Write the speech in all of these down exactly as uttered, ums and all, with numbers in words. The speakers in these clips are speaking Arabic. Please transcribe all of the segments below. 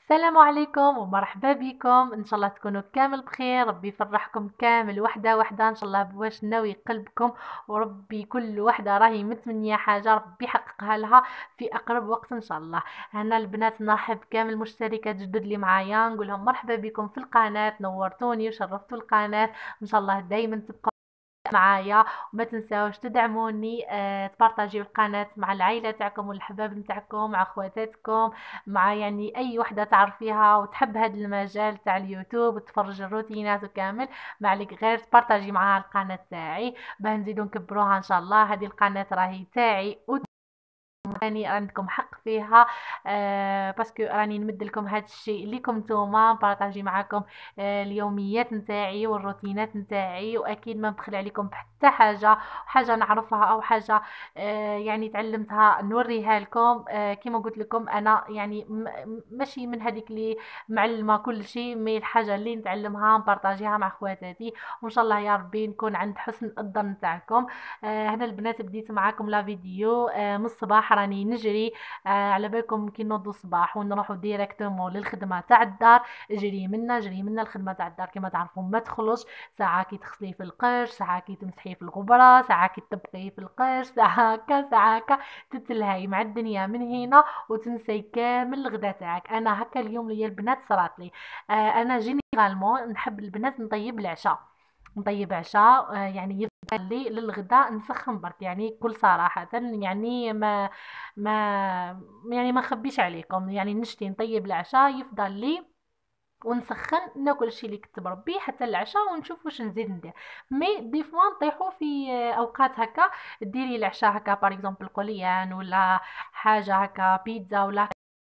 السلام عليكم ومرحبا بكم، ان شاء الله تكونوا كامل بخير. ربي يفرحكم كامل وحده وحده ان شاء الله بواش ناوي قلبكم. وربي كل وحده راهي متمنيه حاجه ربي يحققها لها في اقرب وقت ان شاء الله. هنا البنات نرحب كامل المشتركات جدد اللي معايا، نقول لهم مرحبا بكم في القناه، نورتوني وشرفتوا القناه. ان شاء الله دائما تبقوا معايا، وما تنساوش تدعموني، آه، تبارطاجيو القناة مع العائلة تاعكم والحباب نتاعكم، مع خواتاتكم، مع يعني اي وحدة تعرفيها وتحب هذا المجال تاع اليوتيوب وتفرج الروتينات وكامل. ما عليك غير تبارطاجي معاها القناة تاعي باه نزيدو نكبروها ان شاء الله. هذه القناة راهي تاعي راني عندكم حق فيها، آه باسكو راني نمد لكم هذا الشيء ليكم نتوما، بارطاجي معاكم آه اليوميات نتاعي والروتينات نتاعي، واكيد ما نبخل عليكم بحتى حاجه، حاجه نعرفها او حاجه آه يعني تعلمتها نوريها لكم. آه كما قلت لكم انا يعني ماشي من هذيك اللي معلمه كل شيء، مي الحاجه اللي نتعلمها نبارطاجيها مع خواتاتي، وان شاء الله يا ربي نكون عند حسن الظن نتاعكم. آه هنا البنات بديت معاكم لا فيديو آه من الصباح راني نجري. آه على بالكم كي نوضوا الصباح ونروحوا ديريكتومون للخدمه تاع الدار، جري منا جري منا الخدمه تاع الدار كما تعرفوا ما تخلص. ساعه كي تغسلي في القش، ساعه كي تمسحي في الغبره، ساعه كي تطبقي في القش، ساعه هكا ساعه هكا، تتلهي مع الدنيا من هنا وتنسي كامل الغدا تاعك. انا هكا اليوم ليا البنات صرات لي. آه انا جينيرالمون نحب البنات نطيب العشاء، نطيب عشاء آه يعني يفضل لي للغداء نسخن برك، يعني بكل صراحة يعني ما ما يعني ما نخبيش عليكم، يعني نشتي نطيب العشاء يفضل لي ونسخن ناكل الشيء اللي كنت بربيه حتى العشاء ونشوف واش نزيد ندير. مي دي فوا نطيحوا في اوقات هكا، ديري العشاء هكا باغ اكزومبل قوليان ولا حاجه هكا بيتزا ولا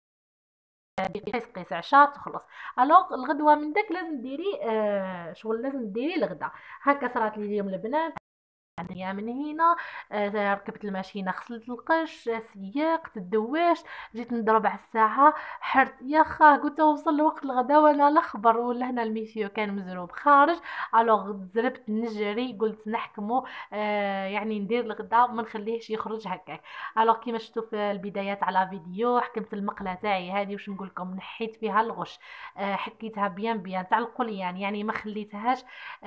قيس قيس عشاء تخلص. الوغ الغدوه من داك لازم ديري آه شغل لازم ديري الغدا. هكا صرات لي اليوم البنات، يعني من هنا آه، ركبت الماشينه، غسلت القش، سيقت الدواش، جيت نضرب على الساعه، حرت يا خا قلت وصل وقت الغداء وانا الاخبر ولا هنا الميسيو كان مزروب خارج. الوغ زربت نجري، قلت نحكمه آه يعني ندير الغداء ما نخليهش يخرج هكاك. الوغ كيما شفتوا في البدايات على فيديو حكمت المقله تاعي هذه، واش نقول لكم نحيت فيها الغش، آه حكيتها بيان بيان تاع القليان، يعني ما خليتهاش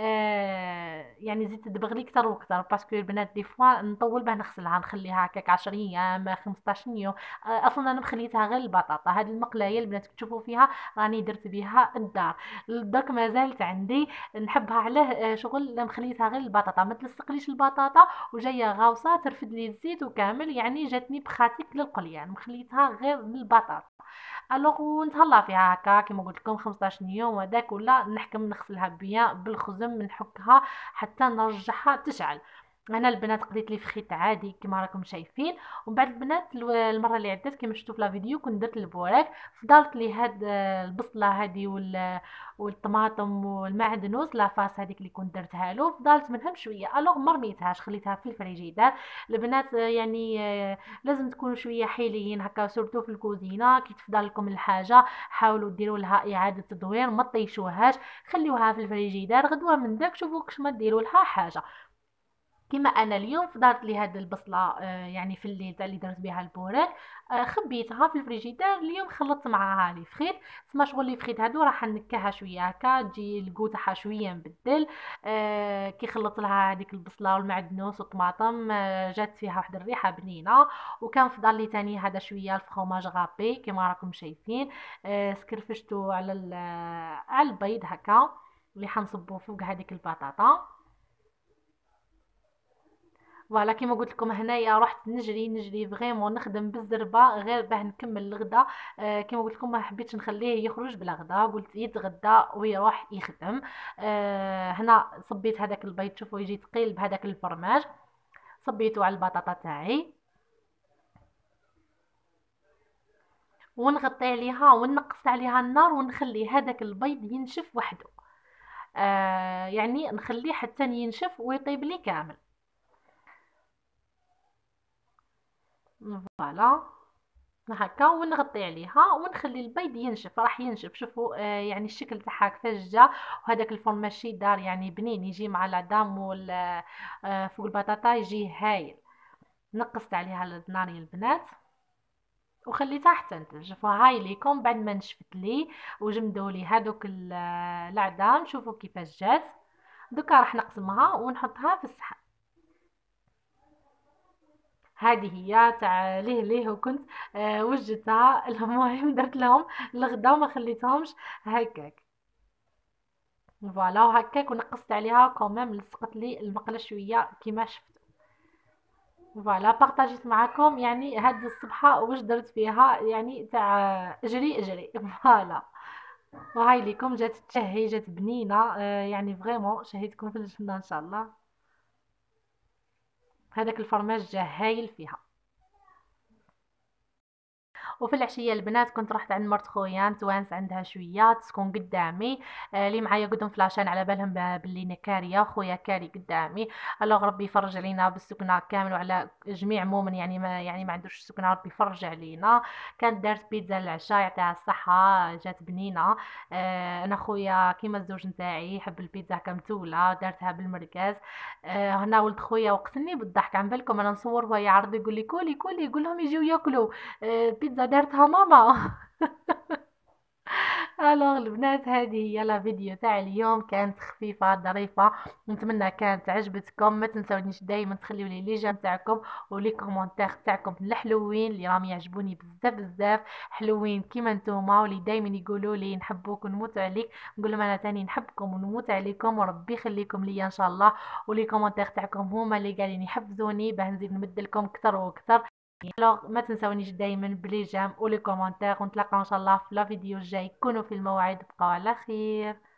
آه يعني زدت تدبغ اكثر واكثر، باسكو البنات دي فوا نطول باه نغسلها نخليها هكاك عشر ايام خمسطاش يوم. آه اصلا انا مخليتها غير البطاطا، هذه المقلايه البنات تشوفوا فيها راني درت بها الدار، درك ما زالت عندي نحبها عليه آه شغل مخليتها غير البطاطا، ما تلصقليش البطاطا وجايه غاوصه ترفد لي الزيت وكامل، يعني جاتني بخاتيك للقليان، يعني مخليتها غير البطاطا. الوغ ونتهلا فيها هكا كيما قلت لكم خمسطاش يوم هذاك، ولا نحكم نغسلها بيان بالخزم نحكها حتى نرجعها تشعل. انا البنات قضيت لي في خيط عادي كما راكم شايفين، ومن بعد البنات الو- المره اللي عدت كيما شفتوا في لا فيديو كنت درت البوراك، فضلت لي هاد آه، البصله هذه وال والطماطم والمعدنوس لافاس هذيك اللي كنت درتها له، فضلت منهم شويه الوغ ما رميتهاش خليتها في الفريجيدار. البنات آه، يعني آه، لازم تكونوا شويه حيليين هكا سورتو في الكوزينه، كي تفضل لكم الحاجه حاولوا ديروا لها اعاده تدوير، ما طيشوهاش، خليوها في الفريجيدار، غدوه من داك شوفوا كش ما ديروا لها حاجه. كما انا اليوم فضلت لي هاد البصله آه يعني في الليل تاع اللي درت بها البوراك، آه خبيتها في الفريجيدار، اليوم خلطت معاها لي فخيت، تسمى شغل لي فخيت هادو راح نكهها شويه هكا تجي الكو تاعها شويه مبدل. آه كي خلطت لها هذيك البصله والمعدنوس والطماطم آه جات فيها واحد الريحه بنينه. وكان فضل لي تاني هذا شويه الفخوماج غابي كما راكم شايفين، آه سكرفشتو على على البيض هكا اللي حنصبو فوق هذيك البطاطا. فوالا كيما قلت لكم هنايا رحت نجري نجري فريمون نخدم بالزربه غير باه نكمل الغدا. آه كيما قلت لكم ما حبيتش نخليه يخرج بلا غدا، قلت يتغدى ويروح يخدم. آه هنا صبيت هذاك البيض، شوفوا يجي ثقيل بهذاك الفرماج، صبيته على البطاطا تاعي ونغطي عليها ونقص عليها النار ونخلي هذاك البيض ينشف وحده. آه يعني نخليه حتى ينشف ويطيب لي كامل. فوالا هكا ونغطي عليها ونخلي البيض ينشف، راح ينشف شوفوا آه يعني الشكل تاعها كيفاش جا، وهذاك الفرماشي دار يعني بنين يجي مع العظام وال آه فوق البطاطا يجي هايل. نقصت عليها النار يا البنات. وخليتها حتى تنتج. فهاي ليكم بعد ما نشفت لي وجمدوا لي هذوك ال- الاعدام. شوفوا كيفاش جات. دوكا راح نقسمها ونحطها في الصحن. هذه هي تاع ليه ليه وكنت آه وجدتها. المهم درت لهم الغدا وما خليتهمش هكاك. فوالا وهكاك ونقصت عليها كومام، لصقت لي المقله شويه كيما شفت. فوالا بارطاجيت معاكم يعني هاد الصبحه واش درت فيها، يعني تاع اجري اجري. فوالا وهاي ليكم جات تشهي، جات بنينه آه يعني فريمون شهيتكم في الجنه ان شاء الله. هذاك الفرماج جا هايل فيها. وفي العشيه البنات كنت رحت عند مرت خويا نتوانس عندها شويه تسكن قدامي. آه، اللي معايا قدهم فلاشان على بالهم ب- باللي انا كاريه، خويا كاري قدامي. الله ربي يفرج علينا بالسكنه كامل وعلى جميع مؤمن، يعني ما يعني ما عندوش سكنه، ربي يفرج علينا. كانت دارت بيتزا للعشاء يعطيها الصحه، جات بنينه. آه، انا خويا كيما الزوج نتاعي يحب البيتزا كمتوله، دارتها بالمركز. آه، هنا ولد خويا وقتني بالضحك، عن بالكم انا نصور وهو يعرض يقول لي كولي كولي، يقول لهم يجيو ياكلوا. آه، بيتزا دارتها ماما. الوغ البنات هذه هي لا فيديو تاع اليوم، كانت خفيفه ظريفه، نتمنى كانت عجبتكم. ما تنسونيش دائما تخليوا لي لي جيم تاعكم ولي كومونتير تاعكم الحلوين اللي راهم يعجبوني بزاف بزاف، حلوين كيما نتوما، واللي دائما يقولوا لي نحبوك ونموت عليك. نقول لهم انا تاني نحبكم ونموت عليكم، وربي يخليكم ليا ان شاء الله. ولي كومونتير تاعكم هما اللي قاعدين يحفزوني باه نزيد نمد لكم اكثر واكثر. الوغ ما تنسونيش دايما بلي جام ولي كومونتير، ونتلاقاو ان شاء الله في لا فيديو الجاي. كونوا في الموعد، بقاو على خير.